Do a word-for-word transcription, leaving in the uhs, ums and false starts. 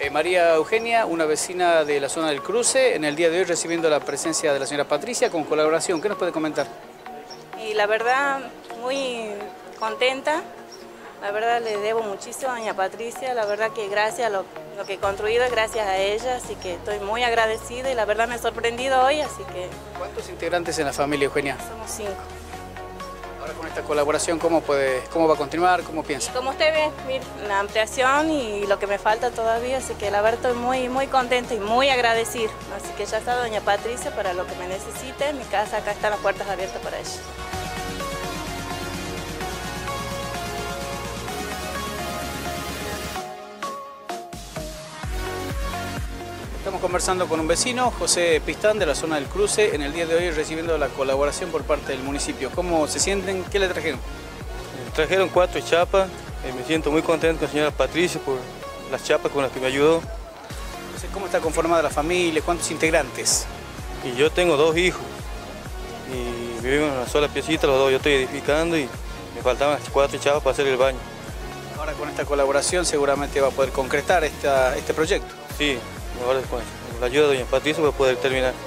Eh, María Eugenia, una vecina de la zona del Cruce, en el día de hoy recibiendo la presencia de la señora Patricia con colaboración. ¿Qué nos puede comentar? Y la verdad, muy contenta. La verdad le debo muchísimo a doña Patricia. La verdad que gracias a lo, lo que he construido es gracias a ella, así que estoy muy agradecida y la verdad me he sorprendido hoy, así que... ¿Cuántos integrantes en la familia, Eugenia? Somos cinco. Ahora con esta colaboración, ¿cómo, puede, cómo va a continuar? ¿Cómo piensa? Y como usted ve, mire, la ampliación y lo que me falta todavía, así que la verdad estoy muy, muy contenta y muy agradecida. Así que ya está doña Patricia para lo que me necesite. En mi casa acá están las puertas abiertas para ella. Estamos conversando con un vecino, José Pistán, de la zona del Cruce, en el día de hoy recibiendo la colaboración por parte del municipio. ¿Cómo se sienten? ¿Qué le trajeron? Me trajeron cuatro chapas, eh, me siento muy contento con la señora Patricia por las chapas con las que me ayudó. Entonces, ¿cómo está conformada la familia? ¿Cuántos integrantes? Y yo tengo dos hijos y vivimos en una sola piecita, los dos yo estoy edificando y me faltaban cuatro chapas para hacer el baño. Ahora con esta colaboración seguramente va a poder concretar esta, este proyecto. Sí. Ahora con la ayuda de doña Patricia voy a poder terminar.